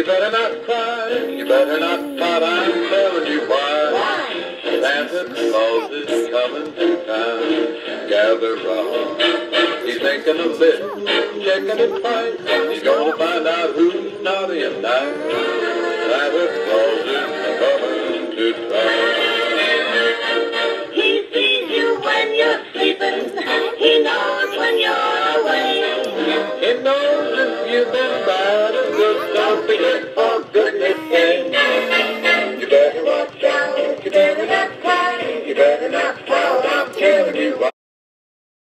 better not cry, you better not pout, I'm telling you why. Santa Claus is coming to town. Gather round, he's making a list, checking it twice. He's gonna find out who's naughty and nice. Santa Claus is coming to town.